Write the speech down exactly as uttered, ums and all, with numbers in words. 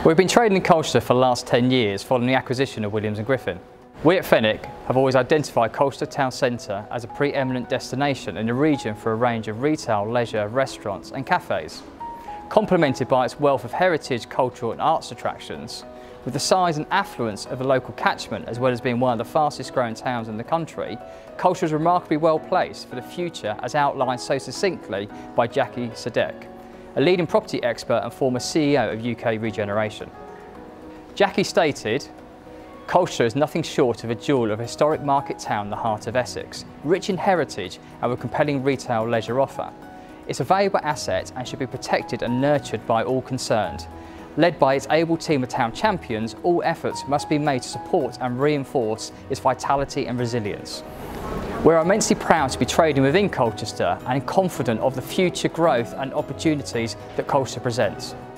We've been trading in Colchester for the last ten years following the acquisition of Williams and Griffin. We at Fenwick have always identified Colchester Town Centre as a pre-eminent destination in the region for a range of retail, leisure, restaurants and cafes. Complemented by its wealth of heritage, cultural and arts attractions, with the size and affluence of the local catchment as well as being one of the fastest growing towns in the country, Colchester is remarkably well placed for the future as outlined so succinctly by Jackie Sadek, a leading property expert and former C E O of U K Regeneration. Jackie stated, "Colchester is nothing short of a jewel of a historic market town in the heart of Essex, rich in heritage and with compelling retail leisure offer. It's a valuable asset and should be protected and nurtured by all concerned. Led by its able team of town champions, all efforts must be made to support and reinforce its vitality and resilience. We're immensely proud to be trading within Colchester and confident of the future growth and opportunities that Colchester presents.